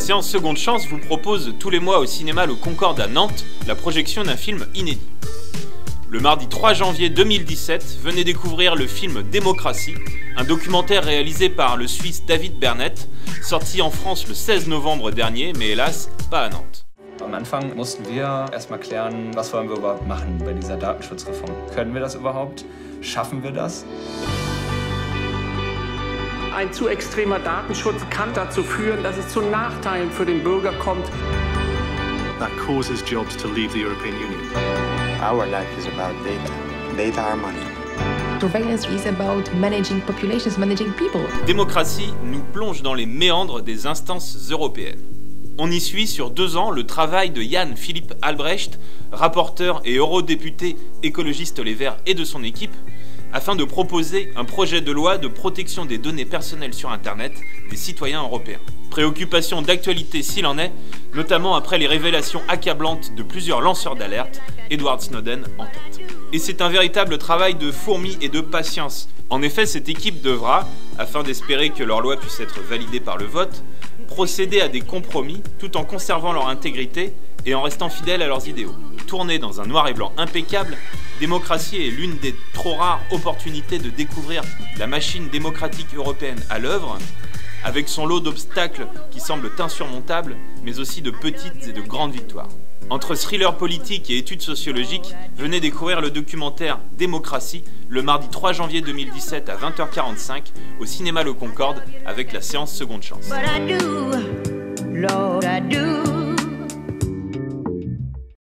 séance Seconde Chance vous propose tous les mois au cinéma Le Concorde à Nantes la projection d'un film inédit. Le mardi 3 janvier 2017, venez découvrir le film Démocratie, un documentaire réalisé par le Suisse David Bernett, sorti en France le 16 novembre dernier, mais hélas, pas à Nantes. Am Anfang mussten wir erstmal klären, was wollen wir überhaupt machen bei dieser Datenschutzreform. Können wir das überhaupt? Schaffen wir das? Ein zu extremer Datenschutz kann dazu führen, dass es zu Nachteilen für den Bürger kommt. That causes jobs to leave the European Union. Our life is about data. Data are money. Surveillance is about managing populations, managing people. Démocratie nous plonge dans les méandres des instances européennes. On y suit sur 2 ans le travail de Jan Philipp Albrecht, rapporteur et eurodéputé écologiste Les Verts et de son équipe, afin de proposer un projet de loi de protection des données personnelles sur Internet des citoyens européens. Préoccupation d'actualité s'il en est, notamment après les révélations accablantes de plusieurs lanceurs d'alerte, Edward Snowden en tête. Et c'est un véritable travail de fourmi et de patience. En effet, cette équipe devra, afin d'espérer que leur loi puisse être validée par le vote, procéder à des compromis tout en conservant leur intégrité et en restant fidèles à leurs idéaux. Tournée dans un noir et blanc impeccable, Démocratie est l'une des trop rares opportunités de découvrir la machine démocratique européenne à l'œuvre, avec son lot d'obstacles qui semblent insurmontables, mais aussi de petites et de grandes victoires. Entre thriller politique et études sociologiques, venez découvrir le documentaire Démocratie le mardi 3 janvier 2017 à 20h45 au cinéma Le Concorde avec la séance Seconde Chance. But I do, Lord, I do.